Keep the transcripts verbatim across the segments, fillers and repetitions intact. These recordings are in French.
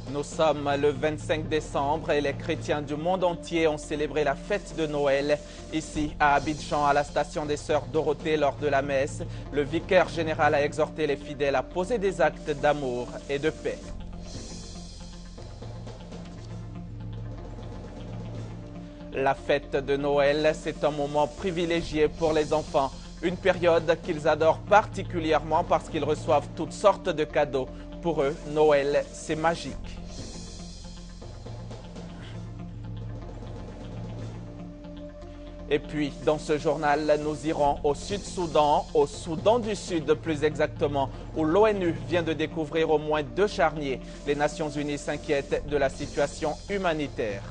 Nous sommes le vingt-cinq décembre et les chrétiens du monde entier ont célébré la fête de Noël. Ici, à Abidjan, à la station des Sœurs Dorothée, lors de la messe, le vicaire général a exhorté les fidèles à poser des actes d'amour et de paix. La fête de Noël, c'est un moment privilégié pour les enfants. Une période qu'ils adorent particulièrement parce qu'ils reçoivent toutes sortes de cadeaux. Pour eux, Noël, c'est magique. Et puis, dans ce journal, nous irons au Sud-Soudan, au Soudan du Sud plus exactement, où l'ONU vient de découvrir au moins deux charniers. Les Nations Unies s'inquiètent de la situation humanitaire.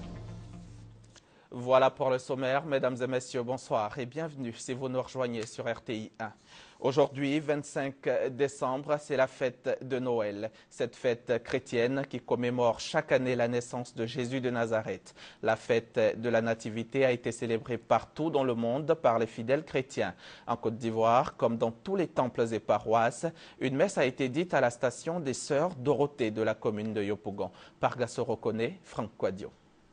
Voilà pour le sommaire. Mesdames et messieurs, bonsoir et bienvenue si vous nous rejoignez sur R T I un. Aujourd'hui, vingt-cinq décembre, c'est la fête de Noël. Cette fête chrétienne qui commémore chaque année la naissance de Jésus de Nazareth. La fête de la Nativité a été célébrée partout dans le monde par les fidèles chrétiens. En Côte d'Ivoire, comme dans tous les temples et paroisses, une messe a été dite à la station des Sœurs Dorothée de la commune de Yopougon. Par Gassoro-Koné, Franck Quadio.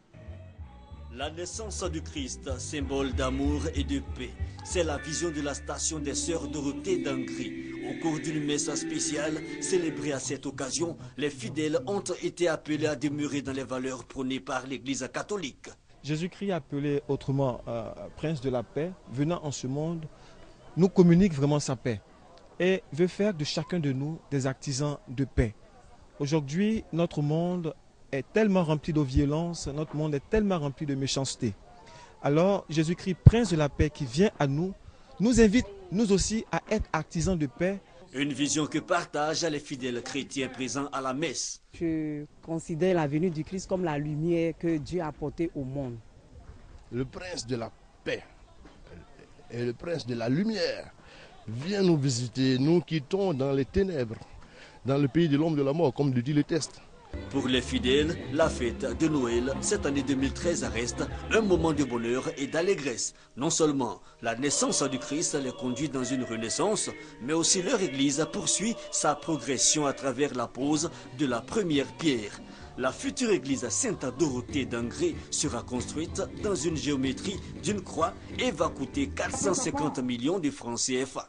La naissance du Christ, symbole d'amour et de paix. C'est la vision de la station des Sœurs Dorothée d'Angri. Au cours d'une messe spéciale célébrée à cette occasion, les fidèles ont été appelés à demeurer dans les valeurs prônées par l'Église catholique. Jésus-Christ, appelé autrement euh, Prince de la paix, venant en ce monde, nous communique vraiment sa paix et veut faire de chacun de nous des artisans de paix. Aujourd'hui, notre monde est tellement rempli de violence, notre monde est tellement rempli de méchanceté. Alors, Jésus-Christ, Prince de la paix, qui vient à nous, nous invite, nous aussi, à être artisans de paix. Une vision que partagent les fidèles chrétiens présents à la messe. Je considère la venue du Christ comme la lumière que Dieu a apportée au monde. Le Prince de la paix et le Prince de la lumière vient nous visiter, nous quittons dans les ténèbres, dans le pays de l'homme de la mort, comme le dit le texte. Pour les fidèles, la fête de Noël, cette année deux mille treize, reste un moment de bonheur et d'allégresse. Non seulement la naissance du Christ les conduit dans une renaissance, mais aussi leur Église poursuit sa progression à travers la pose de la première pierre. La future église Sainte-Dorothée d'Angri sera construite dans une géométrie d'une croix et va coûter quatre cent cinquante millions de francs C F A.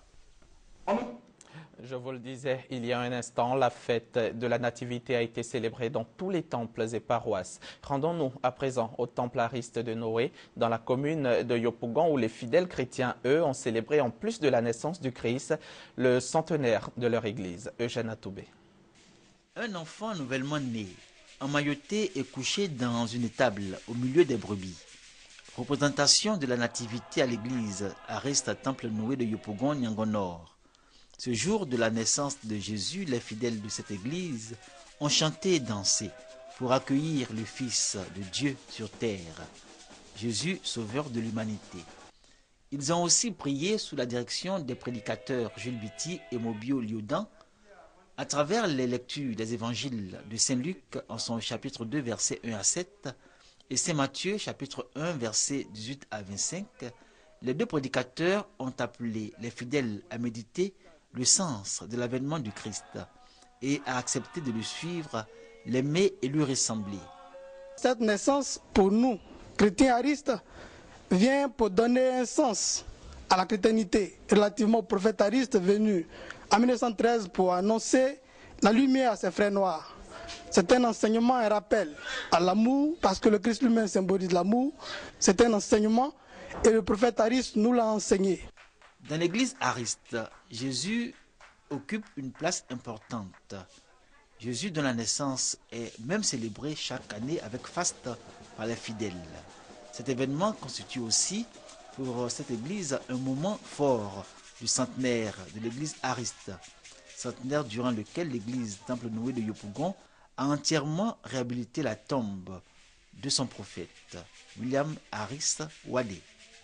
Je vous le disais il y a un instant, la fête de la Nativité a été célébrée dans tous les temples et paroisses. Rendons-nous à présent au templariste de Noé, dans la commune de Yopougon, où les fidèles chrétiens, eux, ont célébré en plus de la naissance du Christ, le centenaire de leur église. Eugène Atoubé. Un enfant nouvellement né, emmailloté et couché dans une étable au milieu des brebis. Représentation de la Nativité à l'église Ariste Temple Noé de Yopougon, Niangon Nord. Ce jour de la naissance de Jésus, les fidèles de cette église ont chanté et dansé pour accueillir le Fils de Dieu sur terre, Jésus, sauveur de l'humanité. Ils ont aussi prié sous la direction des prédicateurs Jules Biti et Mobio Liodan à travers les lectures des évangiles de Saint Luc en son chapitre deux, versets un à sept et Saint Matthieu, chapitre un, versets dix-huit à vingt-cinq. Les deux prédicateurs ont appelé les fidèles à méditer le sens de l'avènement du Christ et à accepter de le suivre, l'aimer et lui ressembler. Cette naissance, pour nous, chrétiens aristes, vient pour donner un sens à la chrétiennité relativement au prophète ariste venu en mille neuf cent treize pour annoncer la lumière à ses frères noirs. C'est un enseignement, un rappel à l'amour, parce que le Christ lui-même symbolise l'amour. C'est un enseignement et le prophète ariste nous l'a enseigné. Dans l'église ariste, Jésus occupe une place importante. Jésus dont la naissance est même célébrée chaque année avec faste par les fidèles. Cet événement constitue aussi pour cette église un moment fort du centenaire de l'église ariste, centenaire durant lequel l'église Temple Noé de Yopougon a entièrement réhabilité la tombe de son prophète, William Harris Wadé.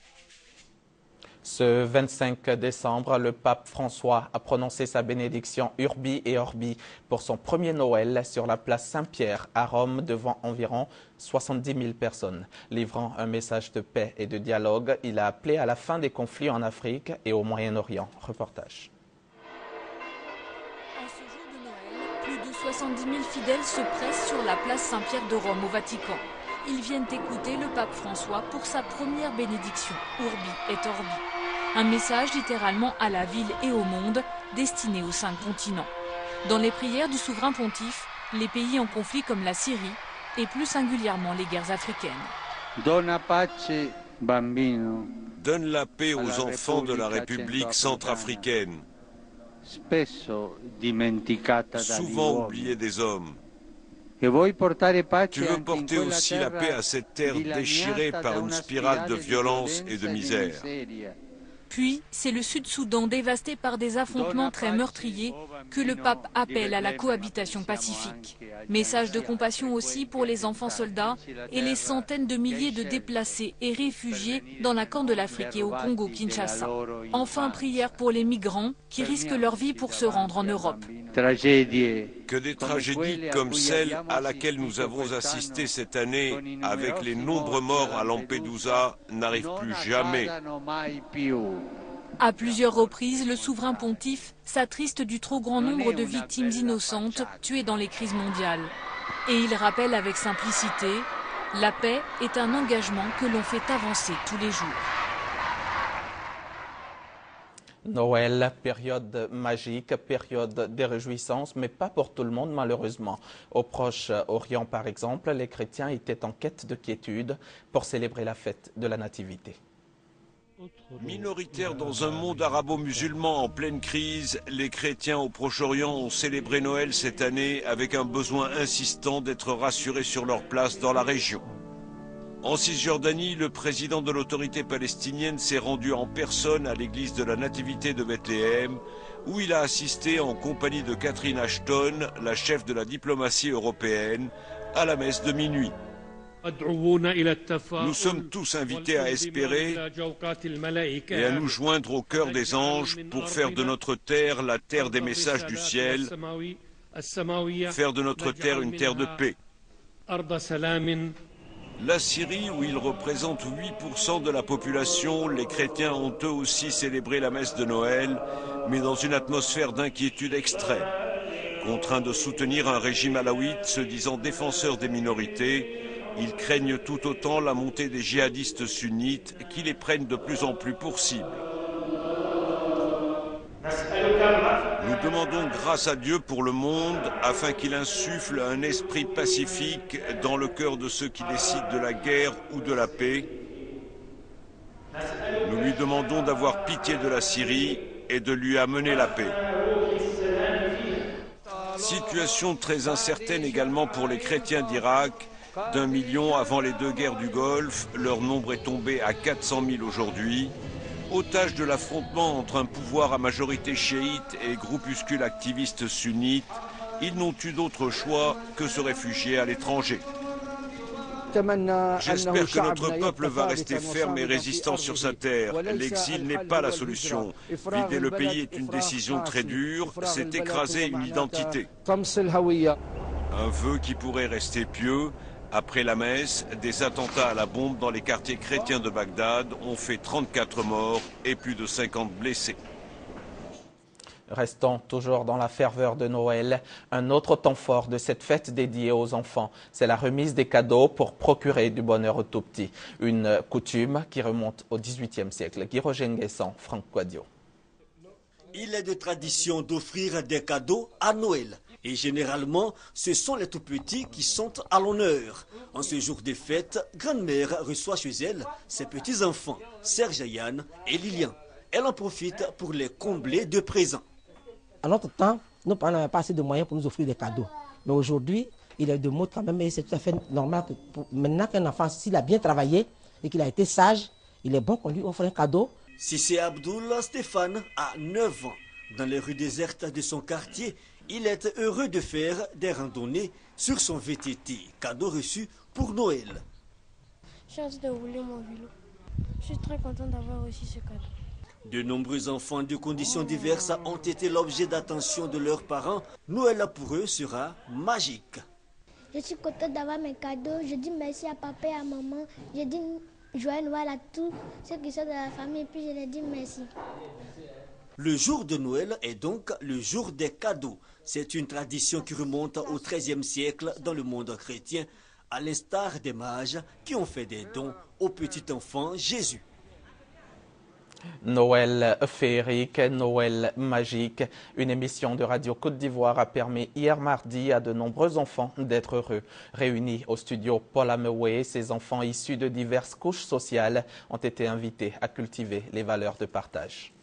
Ce vingt-cinq décembre, le pape François a prononcé sa bénédiction Urbi et Orbi pour son premier Noël sur la place Saint-Pierre à Rome devant environ soixante-dix mille personnes. Livrant un message de paix et de dialogue, il a appelé à la fin des conflits en Afrique et au Moyen-Orient. Reportage. En ce jour de Noël, plus de soixante-dix mille fidèles se pressent sur la place Saint-Pierre de Rome au Vatican. Ils viennent écouter le pape François pour sa première bénédiction, Urbi et Orbi. Un message littéralement à la ville et au monde, destiné aux cinq continents. Dans les prières du souverain pontife, les pays en conflit comme la Syrie et plus singulièrement les guerres africaines. Dona pace, bambino. Donne la paix aux enfants de la République centrafricaine, souvent oubliés des hommes. Tu veux porter aussi la paix à cette terre déchirée par une spirale de violence et de misère. Puis, c'est le Sud-Soudan dévasté par des affrontements très meurtriers que le pape appelle à la cohabitation pacifique. Message de compassion aussi pour les enfants soldats et les centaines de milliers de déplacés et réfugiés dans la Corne de l'Afrique et au Congo-Kinshasa. Enfin, prière pour les migrants qui risquent leur vie pour se rendre en Europe. Que des tragédies comme celle à laquelle nous avons assisté cette année avec les nombreux morts à Lampedusa n'arrivent plus jamais. À plusieurs reprises, le souverain pontife s'attriste du trop grand nombre de victimes innocentes tuées dans les crises mondiales. Et il rappelle avec simplicité, la paix est un engagement que l'on fait avancer tous les jours. Noël, période magique, période de réjouissance, mais pas pour tout le monde malheureusement. Au Proche-Orient par exemple, les chrétiens étaient en quête de quiétude pour célébrer la fête de la Nativité. Minoritaires dans un monde arabo-musulman en pleine crise, les chrétiens au Proche-Orient ont célébré Noël cette année avec un besoin insistant d'être rassurés sur leur place dans la région. En Cisjordanie, le président de l'autorité palestinienne s'est rendu en personne à l'église de la Nativité de Bethléem, où il a assisté en compagnie de Catherine Ashton, la chef de la diplomatie européenne, à la messe de minuit. Nous sommes tous invités à espérer et à nous joindre au cœur des anges pour faire de notre terre la terre des messages du ciel, faire de notre terre une terre de paix. La Syrie, où ils représentent huit pour cent de la population, les chrétiens ont eux aussi célébré la messe de Noël, mais dans une atmosphère d'inquiétude extrême. Contraints de soutenir un régime alawite se disant défenseur des minorités, ils craignent tout autant la montée des djihadistes sunnites qui les prennent de plus en plus pour cible. Nous demandons grâce à Dieu pour le monde afin qu'il insuffle un esprit pacifique dans le cœur de ceux qui décident de la guerre ou de la paix. Nous lui demandons d'avoir pitié de la Syrie et de lui amener la paix. Situation très incertaine également pour les chrétiens d'Irak. D'un million avant les deux guerres du Golfe, leur nombre est tombé à quatre cent mille aujourd'hui. Otages de l'affrontement entre un pouvoir à majorité chiite et groupuscules activistes sunnites, ils n'ont eu d'autre choix que se réfugier à l'étranger. J'espère que notre peuple va rester ferme et résistant sur sa terre. L'exil n'est pas la solution. Vider le pays est une décision très dure, c'est écraser une identité. Un vœu qui pourrait rester pieux. Après la messe, des attentats à la bombe dans les quartiers chrétiens de Bagdad ont fait trente-quatre morts et plus de cinquante blessés. Restons toujours dans la ferveur de Noël. Un autre temps fort de cette fête dédiée aux enfants, c'est la remise des cadeaux pour procurer du bonheur aux tout-petits. Une coutume qui remonte au dix-huitième siècle. Guiro Genguessan, Franck Quadio. Il est de tradition d'offrir des cadeaux à Noël. Et généralement, ce sont les tout-petits qui sont à l'honneur. En ce jour de fête, grand-mère reçoit chez elle ses petits-enfants, Serge, Yann et Lilian. Elle en profite pour les combler de présents. À notre temps, nos parents n'avaient pas assez de moyens pour nous offrir des cadeaux. Mais aujourd'hui, il est de mode quand même, et c'est tout à fait normal que pour, maintenant qu'un enfant, s'il a bien travaillé et qu'il a été sage, il est bon qu'on lui offre un cadeau. Sissé Abdoul Stéphane a neuf ans. Dans les rues désertes de son quartier, il est heureux de faire des randonnées sur son V T T, cadeau reçu pour Noël. J'ai hâte de rouler mon vélo. Je suis très content d'avoir reçu ce cadeau. De nombreux enfants de conditions diverses ont été l'objet d'attention de leurs parents. Noël pour eux sera magique. Je suis contente d'avoir mes cadeaux. Je dis merci à papa et à maman. Je dis joyeux Noël à tous ceux qui sont de la famille et puis je leur dis merci. Le jour de Noël est donc le jour des cadeaux. C'est une tradition qui remonte au treizième siècle dans le monde chrétien, à l'instar des mages qui ont fait des dons au petit enfant Jésus. Noël féerique, Noël magique. Une émission de Radio Côte d'Ivoire a permis hier mardi à de nombreux enfants d'être heureux. Réunis au studio Paul Amewé, ces enfants issus de diverses couches sociales ont été invités à cultiver les valeurs de partage.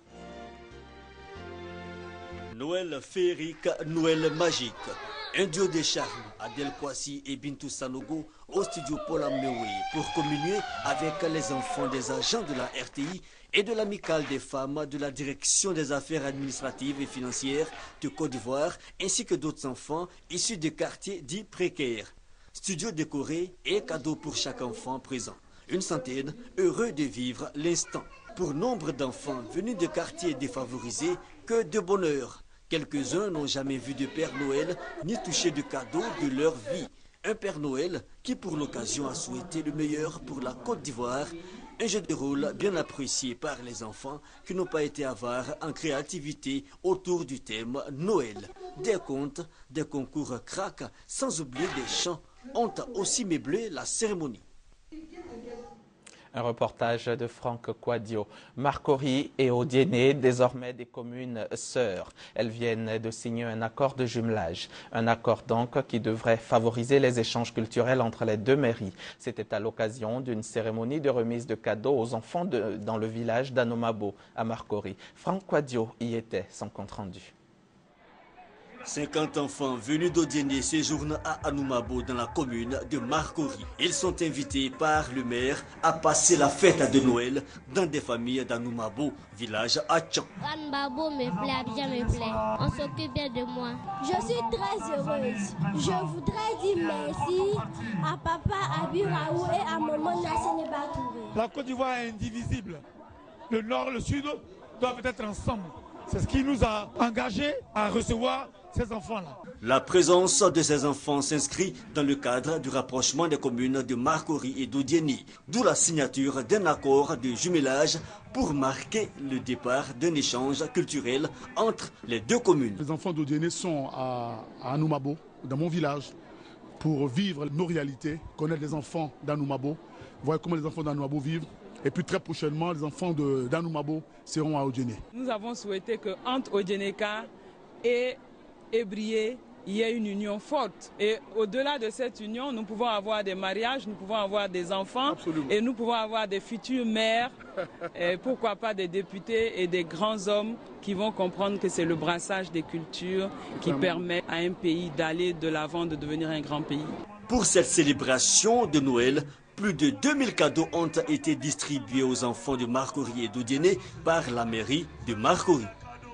Noël féerique, Noël magique. Un duo de charme, Adel Kwasi et Bintou Sanogo, au studio Paul Amewé pour communier avec les enfants des agents de la R T I et de l'amicale des femmes de la direction des affaires administratives et financières de Côte d'Ivoire, ainsi que d'autres enfants issus des quartiers dits précaires. Studio décoré et cadeau pour chaque enfant présent. Une centaine heureux de vivre l'instant. Pour nombre d'enfants venus de quartiers défavorisés, que de bonheur. Quelques-uns n'ont jamais vu de Père Noël ni touché de cadeaux de leur vie. Un Père Noël qui pour l'occasion a souhaité le meilleur pour la Côte d'Ivoire. Un jeu de rôle bien apprécié par les enfants qui n'ont pas été avares en créativité autour du thème Noël. Des contes, des concours crack, sans oublier des chants, ont aussi meublé la cérémonie. Un reportage de Franck Quadio. Marcory et Odiéné, désormais des communes sœurs. Elles viennent de signer un accord de jumelage. Un accord donc qui devrait favoriser les échanges culturels entre les deux mairies. C'était à l'occasion d'une cérémonie de remise de cadeaux aux enfants de, dans le village d'Anomabo à Marcory. Franck Quadio y était, son compte rendu. cinquante enfants venus d'Odiéné séjournent à Anomabo dans la commune de Marcory. Ils sont invités par le maire à passer la fête de Noël dans des familles d'Anomabo, village à Tchan. Anomabo me plaît, Abidjan me plaît. On s'occupe bien de moi. Je suis très heureuse. Je voudrais dire merci à papa Abiraou et à maman Nassene Batouré. La Côte d'Ivoire est indivisible. Le nord et le sud doivent être ensemble. C'est ce qui nous a engagés à recevoir ces enfants-là. La présence de ces enfants s'inscrit dans le cadre du rapprochement des communes de Marcory et d'Odiéné, d'où la signature d'un accord de jumelage pour marquer le départ d'un échange culturel entre les deux communes. Les enfants d'Odiéné sont à, à Anomabo, dans mon village, pour vivre nos réalités, connaître les enfants d'Anomabo, voir comment les enfants d'Anomabo vivent. Et puis très prochainement, les enfants d'Anomabo seront à Odiéné. Nous avons souhaité qu'entre Odiénéka et Ébrié, il y ait une union forte. Et au-delà de cette union, nous pouvons avoir des mariages, nous pouvons avoir des enfants. Absolument. Et nous pouvons avoir des futurs maires, et pourquoi pas des députés et des grands hommes qui vont comprendre que c'est le brassage des cultures qui Vraiment. permet à un pays d'aller de l'avant, de devenir un grand pays. Pour cette célébration de Noël, plus de deux mille cadeaux ont été distribués aux enfants de Marcory et d'Odiéné par la mairie de Marcory.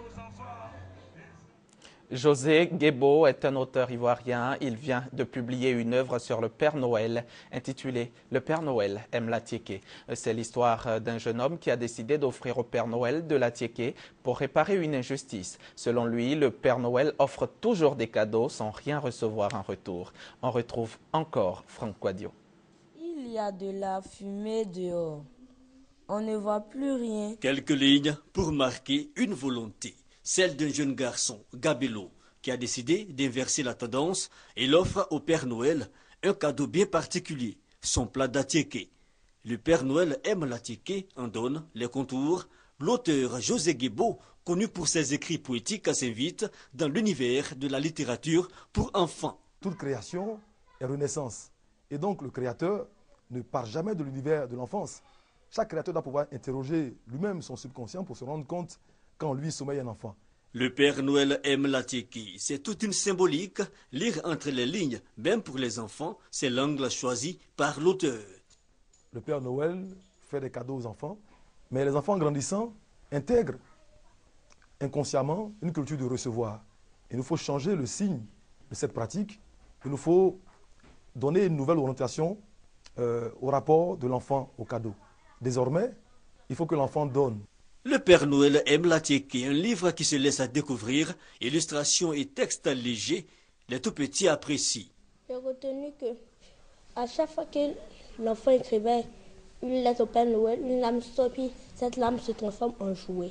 José Guébo est un auteur ivoirien. Il vient de publier une œuvre sur le Père Noël intitulée « Le Père Noël aime l'Atiéké ». C'est l'histoire d'un jeune homme qui a décidé d'offrir au Père Noël de l'Atiéké pour réparer une injustice. Selon lui, le Père Noël offre toujours des cadeaux sans rien recevoir en retour. On retrouve encore Franck Quadio. Il y a de la fumée dehors. On ne voit plus rien. Quelques lignes pour marquer une volonté. Celle d'un jeune garçon, Gabello, qui a décidé d'inverser la tendance et l'offre au Père Noël un cadeau bien particulier, son plat d'Atiéké. Le Père Noël aime l'Atiéké, en donne les contours. L'auteur José Guébo, connu pour ses écrits poétiques, s'invite dans l'univers de la littérature pour enfants. Toute création est renaissance. Et donc le créateur ne part jamais de l'univers de l'enfance. Chaque créateur doit pouvoir interroger lui-même son subconscient pour se rendre compte quand lui sommeille un enfant. Le Père Noël aime l'Atiéké. C'est toute une symbolique. Lire entre les lignes, même pour les enfants, c'est l'angle choisi par l'auteur. Le Père Noël fait des cadeaux aux enfants, mais les enfants grandissant intègrent inconsciemment une culture de recevoir. Il nous faut changer le signe de cette pratique. Il nous faut donner une nouvelle orientation euh, au rapport de l'enfant au cadeau. Désormais, il faut que l'enfant donne. Le Père Noël aime l'Atiéké, un livre qui se laisse à découvrir, illustrations et textes légers, les tout petits apprécient. J'ai retenu que à chaque fois que l'enfant écrivait une lettre au Père Noël, une lame sortit, cette lame se transforme en jouet.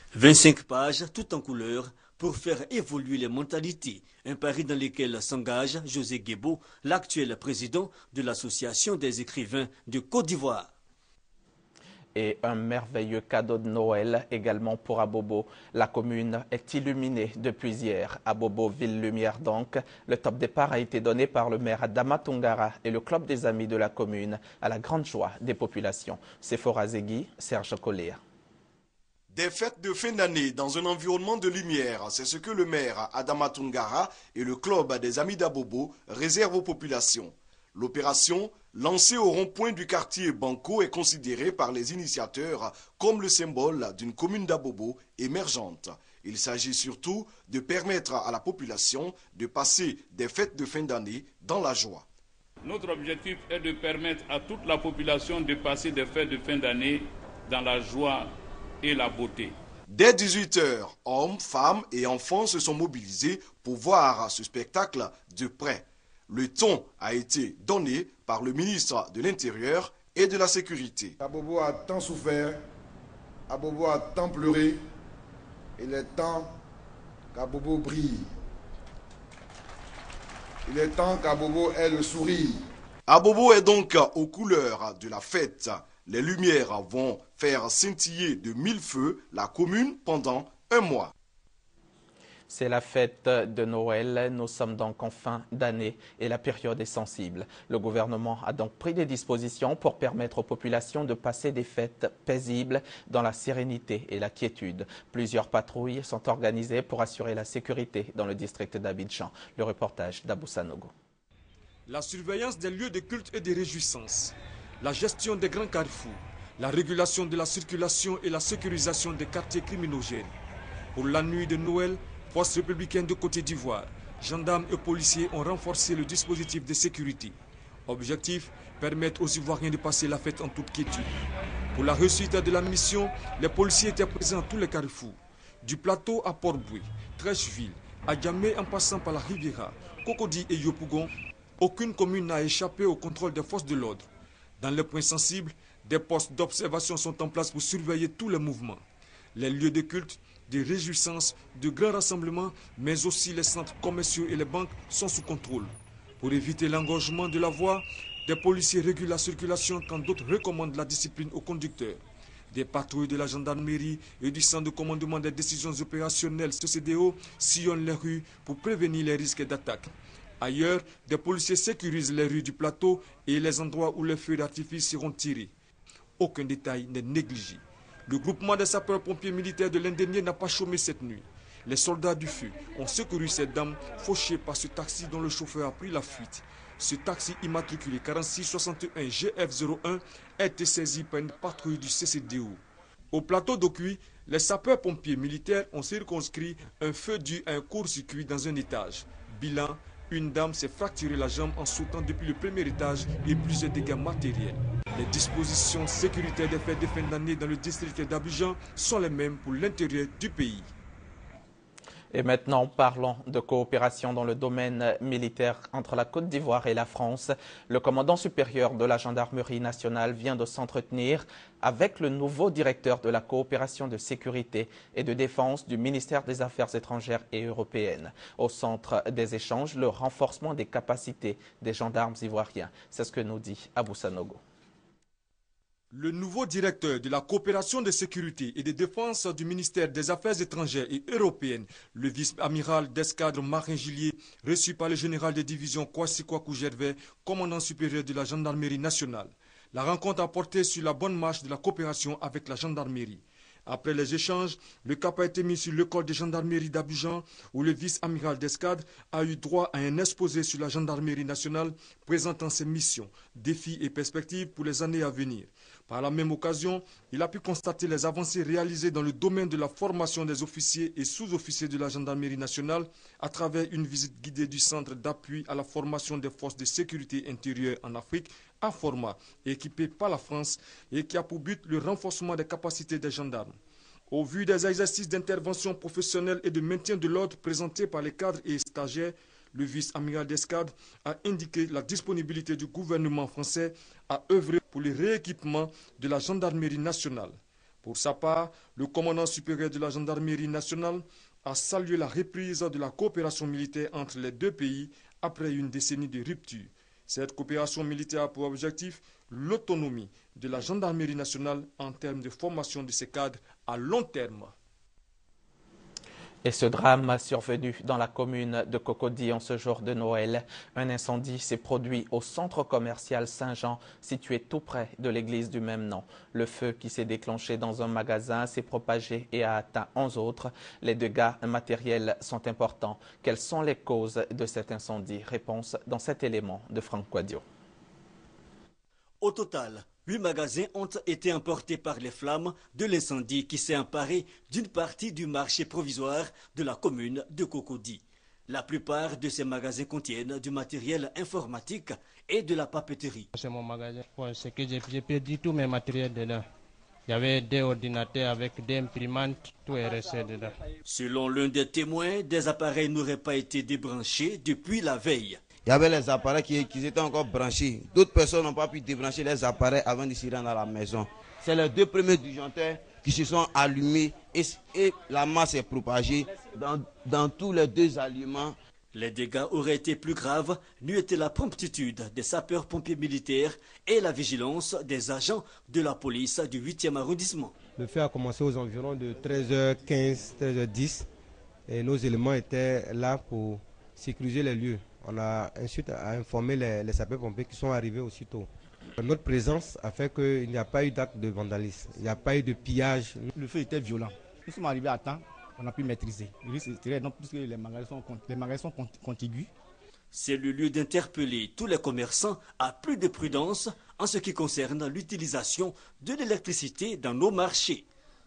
vingt-cinq pages, tout en couleur, pour faire évoluer les mentalités. Un pari dans lequel s'engage José Guébo, l'actuel président de l'Association des écrivains de Côte d'Ivoire. Et un merveilleux cadeau de Noël également pour Abobo. La commune est illuminée depuis hier. Abobo Ville Lumière donc. Le top départ a été donné par le maire Adama Tungara et le club des amis de la commune à la grande joie des populations. Sephora Zegui, Serge Collier. Des fêtes de fin d'année dans un environnement de lumière, c'est ce que le maire Adama Tungara et le club des amis d'Abobo réservent aux populations. L'opération, lancée au rond-point du quartier Banco, est considérée par les initiateurs comme le symbole d'une commune d'Abobo émergente. Il s'agit surtout de permettre à la population de passer des fêtes de fin d'année dans la joie. Notre objectif est de permettre à toute la population de passer des fêtes de fin d'année dans la joie et la beauté. Dès dix-huit heures, hommes, femmes et enfants se sont mobilisés pour voir ce spectacle de près. Le ton a été donné par le ministre de l'Intérieur et de la Sécurité. Abobo a tant souffert, Abobo a tant pleuré, il est temps qu'Abobo brille. Il est temps qu'Abobo ait le sourire. Abobo est donc aux couleurs de la fête. Les lumières vont faire scintiller de mille feux la commune pendant un mois. C'est la fête de Noël. Nous sommes donc en fin d'année et la période est sensible. Le gouvernement a donc pris des dispositions pour permettre aux populations de passer des fêtes paisibles dans la sérénité et la quiétude. Plusieurs patrouilles sont organisées pour assurer la sécurité dans le district d'Abidjan. Le reportage d'Abou Sanogo. La surveillance des lieux de culte et de réjouissance, la gestion des grands carrefours, la régulation de la circulation et la sécurisation des quartiers criminogènes. Pour la nuit de Noël, Forces républicaines de Côte d'Ivoire, gendarmes et policiers ont renforcé le dispositif de sécurité. Objectif, permettre aux Ivoiriens de passer la fête en toute quiétude. Pour la réussite de la mission, les policiers étaient présents à tous les carrefours. Du plateau à Port-Boué, Trècheville, à Djamé en passant par la Riviera, Cocody et Yopougon, aucune commune n'a échappé au contrôle des forces de l'ordre. Dans les points sensibles, des postes d'observation sont en place pour surveiller tous les mouvements. Les lieux de culte, de réjouissance, de grands rassemblements, mais aussi les centres commerciaux et les banques sont sous contrôle. Pour éviter l'engorgement de la voie, des policiers régulent la circulation quand d'autres recommandent la discipline aux conducteurs. Des patrouilles de la gendarmerie et du centre de commandement des décisions opérationnelles C C D O sillonnent les rues pour prévenir les risques d'attaque. Ailleurs, des policiers sécurisent les rues du plateau et les endroits où les feux d'artifice seront tirés. Aucun détail n'est négligé. Le groupement des sapeurs-pompiers militaires de l'Indénié n'a pas chômé cette nuit. Les soldats du feu ont secouru cette dame fauchée par ce taxi dont le chauffeur a pris la fuite. Ce taxi immatriculé quarante-six soixante et un G F zéro un a été saisi par une patrouille du C C D O. Au plateau d'Okuy, les sapeurs-pompiers militaires ont circonscrit un feu dû à un court-circuit dans un étage. Bilan, une dame s'est fracturé la jambe en sautant depuis le premier étage et plusieurs dégâts matériels. Les dispositions sécuritaires des fêtes de fin d'année dans le district d'Abidjan sont les mêmes pour l'intérieur du pays. Et maintenant, parlons de coopération dans le domaine militaire entre la Côte d'Ivoire et la France. Le commandant supérieur de la gendarmerie nationale vient de s'entretenir avec le nouveau directeur de la coopération de sécurité et de défense du ministère des Affaires étrangères et européennes. Au centre des échanges, le renforcement des capacités des gendarmes ivoiriens. C'est ce que nous dit Abou Sanogo. Le nouveau directeur de la coopération de sécurité et de défense du ministère des Affaires étrangères et européennes, le vice-amiral d'escadre Marin Gillier, reçu par le général de division Kwasi Kwaku Gervais, commandant supérieur de la gendarmerie nationale. La rencontre a porté sur la bonne marche de la coopération avec la gendarmerie. Après les échanges, le cap a été mis sur l'école de gendarmerie d'Abidjan où le vice-amiral d'escadre a eu droit à un exposé sur la gendarmerie nationale présentant ses missions, défis et perspectives pour les années à venir. Par la même occasion, il a pu constater les avancées réalisées dans le domaine de la formation des officiers et sous-officiers de la gendarmerie nationale à travers une visite guidée du centre d'appui à la formation des forces de sécurité intérieure en Afrique, à format équipé par la France et qui a pour but le renforcement des capacités des gendarmes. Au vu des exercices d'intervention professionnelle et de maintien de l'ordre présentés par les cadres et stagiaires, le vice-amiral d'escadre a indiqué la disponibilité du gouvernement français à œuvrer pour le rééquipement de la gendarmerie nationale. Pour sa part, le commandant supérieur de la gendarmerie nationale a salué la reprise de la coopération militaire entre les deux pays après une décennie de rupture. Cette coopération militaire a pour objectif l'autonomie de la gendarmerie nationale en termes de formation de ses cadres à long terme. Et ce drame survenu dans la commune de Cocody en ce jour de Noël. Un incendie s'est produit au centre commercial Saint-Jean, situé tout près de l'église du même nom. Le feu qui s'est déclenché dans un magasin s'est propagé et a atteint onze autres. Les dégâts matériels sont importants. Quelles sont les causes de cet incendie? Réponse dans cet élément de Franck Quadio. Au total, huit magasins ont été emportés par les flammes de l'incendie qui s'est emparé d'une partie du marché provisoire de la commune de Cocody. La plupart de ces magasins contiennent du matériel informatique et de la papeterie. C'est mon magasin. Bon, c'est que j'ai perdu tous mes matériels dedans. Il y avait des ordinateurs avec des imprimantes, tout est resté dedans. Selon l'un des témoins, des appareils n'auraient pas été débranchés depuis la veille. Il y avait les appareils qui, qui étaient encore branchés. D'autres personnes n'ont pas pu débrancher les appareils avant de se rendre dans la maison. C'est les deux premiers disjoncteurs qui se sont allumés et, et la masse est propagée dans, dans tous les deux aliments. Les dégâts auraient été plus graves, n'eût été la promptitude des sapeurs-pompiers militaires et la vigilance des agents de la police du huitième arrondissement. Le feu a commencé aux environs de treize heures quinze, treize heures dix et nos éléments étaient là pour sécuriser les lieux. On a ensuite informé les, les sapeurs-pompiers qui sont arrivés aussitôt. Notre présence a fait qu'il n'y a pas eu d'acte de vandalisme, il n'y a pas eu de pillage. Le feu était violent. Nous sommes arrivés à temps, on a pu maîtriser. Le risque est très énorme puisque les magasins sont, les magasins sont contigus. C'est le lieu d'interpeller tous les commerçants à plus de prudence en ce qui concerne l'utilisation de l'électricité dans nos marchés.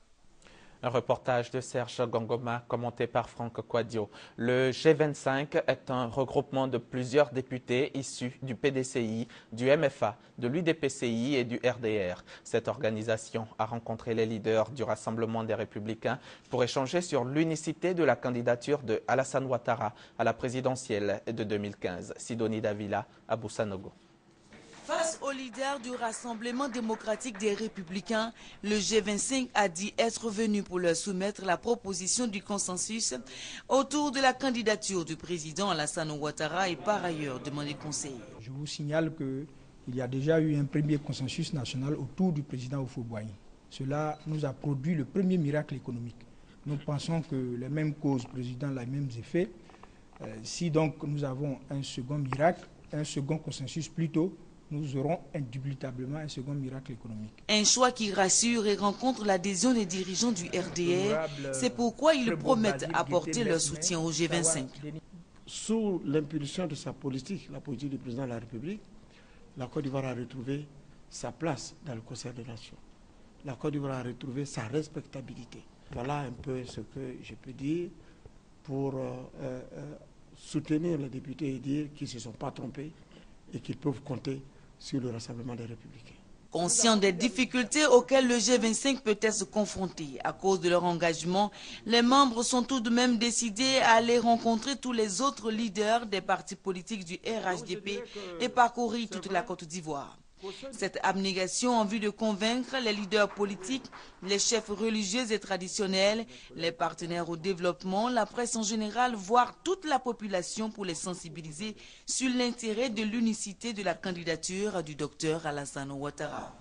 Un reportage de Serge Gongoma, commenté par Franck Quadio. Le G vingt-cinq est un regroupement de plusieurs députés issus du P D C I, du M F A, de l'U D P C I et du R D R. Cette organisation a rencontré les leaders du Rassemblement des Républicains pour échanger sur l'unicité de la candidature de Alassane Ouattara à la présidentielle de deux mille quinze. Sidonie Davila, à Boussanogo. Face aux leaders du Rassemblement démocratique des Républicains, le G vingt-cinq a dit être venu pour leur soumettre la proposition du consensus autour de la candidature du président Alassane Ouattara et par ailleurs demander conseil. Je vous signale qu'il y a déjà eu un premier consensus national autour du président Houphouët-Boigny. Cela nous a produit le premier miracle économique. Nous pensons que les mêmes causes président les mêmes effets. Euh, si donc nous avons un second miracle, un second consensus plutôt, nous aurons indubitablement un second miracle économique. Un choix qui rassure et rencontre l'adhésion des dirigeants du R D R. C'est pourquoi ils promettent apporter leur soutien au G vingt-cinq. Sous l'impulsion de sa politique, la politique du président de la République, la Côte d'Ivoire a retrouvé sa place dans le concert des nations. La Côte d'Ivoire a retrouvé sa respectabilité. Voilà un peu ce que je peux dire pour euh, euh, soutenir les députés et dire qu'ils ne se sont pas trompés et qu'ils peuvent compter sur le Rassemblement des Républicains. Conscient des difficultés auxquelles le G vingt-cinq peut être confronté à cause de leur engagement, les membres sont tout de même décidés à aller rencontrer tous les autres leaders des partis politiques du R H D P et parcourir toute la Côte d'Ivoire. Cette abnégation en vue de convaincre les leaders politiques, les chefs religieux et traditionnels, les partenaires au développement, la presse en général, voire toute la population pour les sensibiliser sur l'intérêt de l'unicité de la candidature du docteur Alassane Ouattara.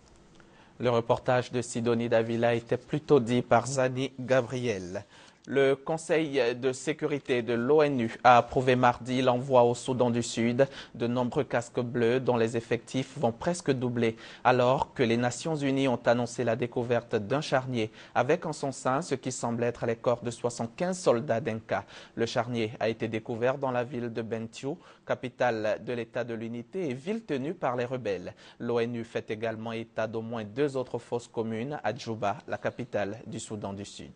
Le reportage de Sidonie Davila était plutôt dit par Zani Gabriel. Le Conseil de sécurité de l'ONU a approuvé mardi l'envoi au Soudan du Sud de nombreux casques bleus dont les effectifs vont presque doubler, alors que les Nations Unies ont annoncé la découverte d'un charnier avec en son sein ce qui semble être les corps de soixante-quinze soldats d'Inca. Le charnier a été découvert dans la ville de Bentiu, capitale de l'État de l'Unité et ville tenue par les rebelles. L'ONU fait également état d'au moins deux autres fosses communes à Djouba, la capitale du Soudan du Sud.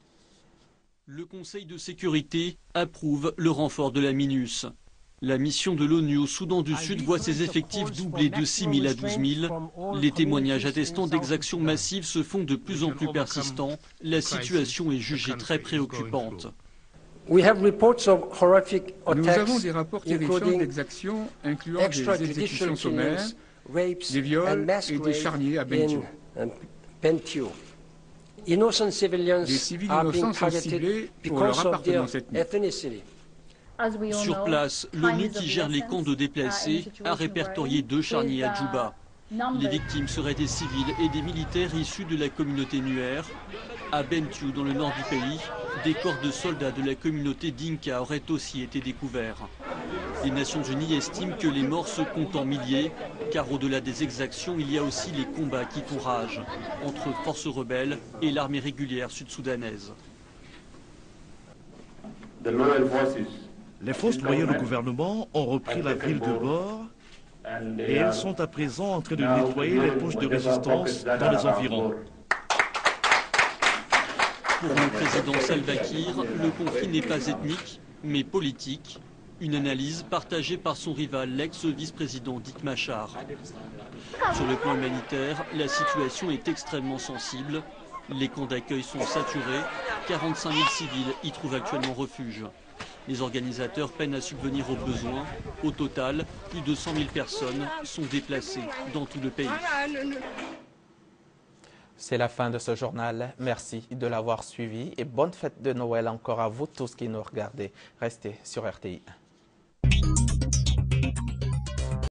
Le Conseil de sécurité approuve le renfort de la MINUS. La mission de l'ONU au Soudan du Sud voit ses effectifs doubler de six mille à douze mille. Les témoignages attestant d'exactions massives se font de plus en plus persistants. La situation est jugée très préoccupante. Nous avons des rapports terrifiants d'exactions incluant des exécutions sommaires, des viols et des charniers à Bentiu. Des civils innocents sont ciblés pour leur appartenance ethnique. Sur place, l'ONU qui gère les camps de déplacés a répertorié deux charniers à Djouba. Les victimes seraient des civils et des militaires issus de la communauté Nuer. À Bentiu, dans le nord du pays, des corps de soldats de la communauté Dinka auraient aussi été découverts. Les Nations Unies estiment que les morts se comptent en milliers, car au-delà des exactions, il y a aussi les combats qui font rage entre forces rebelles et l'armée régulière sud-soudanaise. Les forces loyales au gouvernement ont repris la ville de Bor et elles sont à présent en train de nettoyer les poches de résistance dans les environs. Pour le président Salva Kiir, le conflit n'est pas ethnique, mais politique. Une analyse partagée par son rival, l'ex-vice-président Dick Machar. Sur le plan humanitaire, la situation est extrêmement sensible. Les camps d'accueil sont saturés. quarante-cinq mille civils y trouvent actuellement refuge. Les organisateurs peinent à subvenir aux besoins. Au total, plus de cent mille personnes sont déplacées dans tout le pays. C'est la fin de ce journal. Merci de l'avoir suivi et bonne fête de Noël encore à vous tous qui nous regardez. Restez sur R T I un.